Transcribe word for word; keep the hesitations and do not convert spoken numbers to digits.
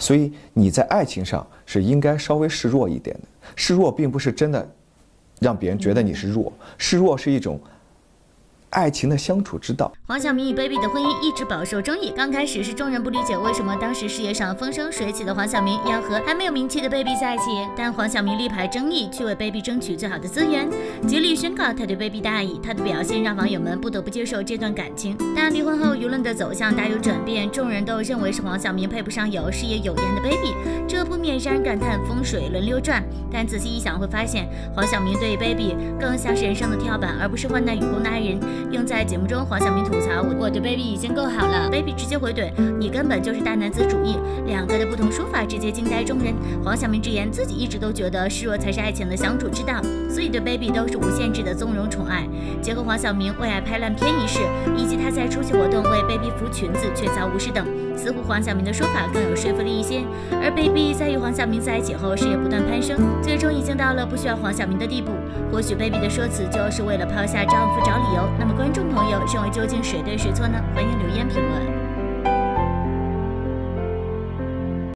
所以你在爱情上是应该稍微示弱一点的。示弱并不是真的让别人觉得你是弱，示弱是一种爱情的相处之道。 黄晓明与 Baby 的婚姻一直饱受争议，刚开始是众人不理解为什么当时事业上风生水起的黄晓明要和还没有名气的 Baby 在一起，但黄晓明力排争议，去为 Baby 争取最好的资源，极力宣告他对 Baby 的爱意。他的表现让网友们不得不接受这段感情。但离婚后舆论的走向大有转变，众人都认为是黄晓明配不上有事业有颜的 Baby， 这不免让人感叹风水轮流转。但仔细一想会发现，黄晓明对 Baby 更像是人生的跳板，而不是患难与共的爱人。用在节目中，黄晓明吐槽我对 Baby 已经够好了 ，Baby 直接回怼你根本就是大男子主义，两个的不同说法直接惊呆众人。黄晓明直言自己一直都觉得示弱才是爱情的相处之道，所以对 Baby 都是无限制的纵容宠爱。结合黄晓明为爱拍烂片一事，以及他在出席活动为 Baby 扶裙子却遭无视等，似乎黄晓明的说法更有说服力一些。而 Baby 在与黄晓明在一起后，事业不断攀升，最终已经到了不需要黄晓明的地步。或许 Baby 的说辞就是为了抛下丈夫找理由。那么观众朋友认为究竟谁对谁错呢？欢迎留言评论。